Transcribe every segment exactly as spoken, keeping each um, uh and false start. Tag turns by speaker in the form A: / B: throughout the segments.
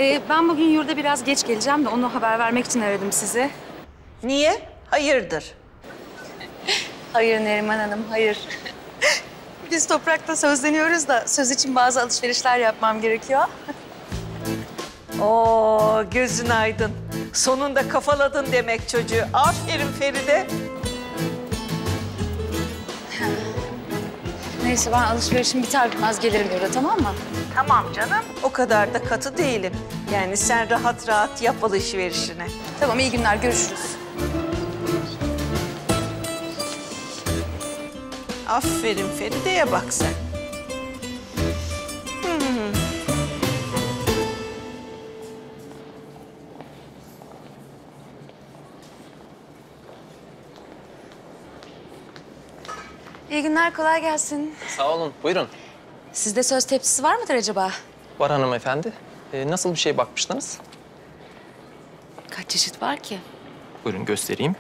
A: Ee, ben bugün yurda biraz geç geleceğim de onu haber vermek için aradım sizi.
B: Niye? Hayırdır?
A: Hayır Neriman Hanım, hayır. Biz Toprak'ta sözleniyoruz da söz için bazı alışverişler yapmam gerekiyor.
B: Oo, gözün aydın. Sonunda kafaladın demek çocuğu. Aferin Feride.
A: Neyse ben alışverişim biter bitmez gelirim yurda, tamam mı?
B: Tamam canım. O kadar da katı değilim. Yani sen rahat rahat yap alışverişini.
A: Tamam, iyi günler, görüşürüz.
B: Aferin Feride'ye bak sen. Hmm.
A: İyi günler, kolay gelsin.
C: Sağ olun, buyurun.
A: Sizde söz tepsisi var mıdır acaba?
C: Var hanımefendi. Ee, nasıl bir şeye bakmıştınız?
A: Kaç çeşit var ki?
C: Buyurun göstereyim.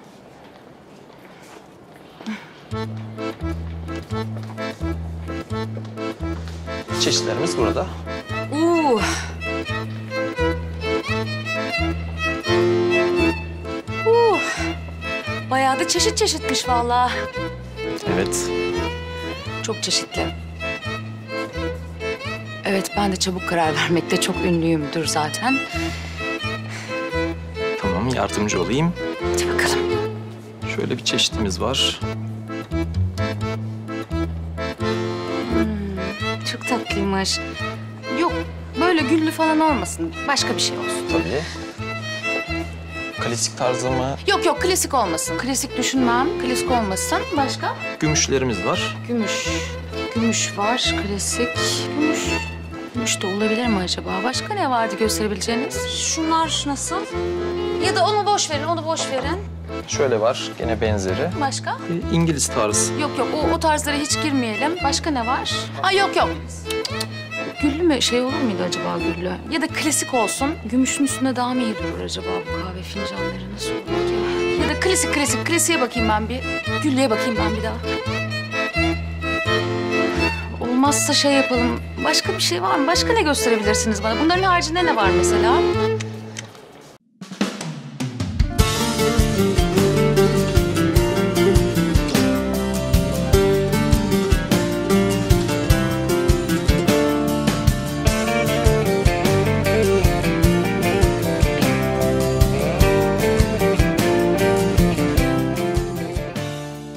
C: Çeşitlerimiz burada.
A: Uuu. Uh. Bayağı da çeşit çeşitmiş vallahi.
C: Evet.
A: Çok çeşitli. Evet, ben de çabuk karar vermekte çok ünlüyümdür zaten.
C: Tamam, yardımcı olayım.
A: Hadi bakalım.
C: Şöyle bir çeşitimiz var.
A: Hmm, çok tatlıymış. Yok, böyle güllü falan olmasın. Başka bir şey olsun.
C: Tabii. Klasik tarzı mı?
A: Yok yok, klasik olmasın. Klasik düşünmem, klasik olmasın. Başka?
C: Gümüşlerimiz var.
A: Gümüş. Gümüş var, klasik. Gümüş. Gümüş de olabilir mi acaba? Başka ne vardı gösterebileceğiniz? Şunlar nasıl? Ya da onu boş verin, onu boş verin.
C: Şöyle var, gene benzeri.
A: Başka?
C: Ee, İngiliz tarzı.
A: Yok yok, o, o tarzlara hiç girmeyelim. Başka ne var? Aa yok yok. Güllü mü? Şey olur muydu acaba güllü? Ya da klasik olsun. Gümüşün üstünde daha mı iyi durur acaba bu kahve fincanları? Nasıl olur ya? Ya da klasik klasik. Klasiğe bakayım ben bir. Güllüye bakayım ben bir daha. Olmazsa şey yapalım. Başka bir şey var mı? Başka ne gösterebilirsiniz bana? Bunların haricinde ne var mesela?